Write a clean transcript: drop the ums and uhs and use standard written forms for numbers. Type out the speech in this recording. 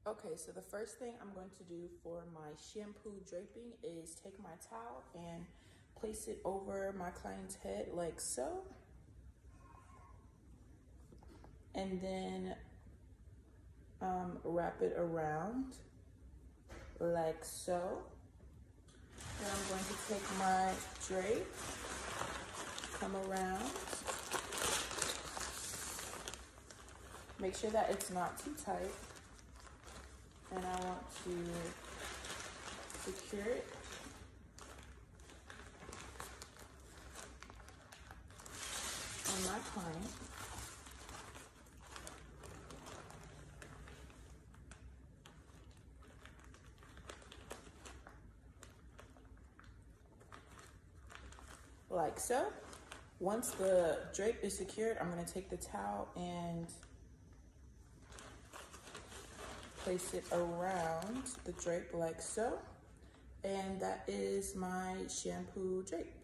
Okay, so the first thing I'm going to do for my shampoo draping is take my towel and place it over my client's head like so. And then wrap it around like so. Then I'm going to take my drape, come around. Make sure that it's not too tight. And I want to secure it on my client. Like so. Once the drape is secured, I'm going to take the towel and place it around the drape like so. And that is my shampoo drape.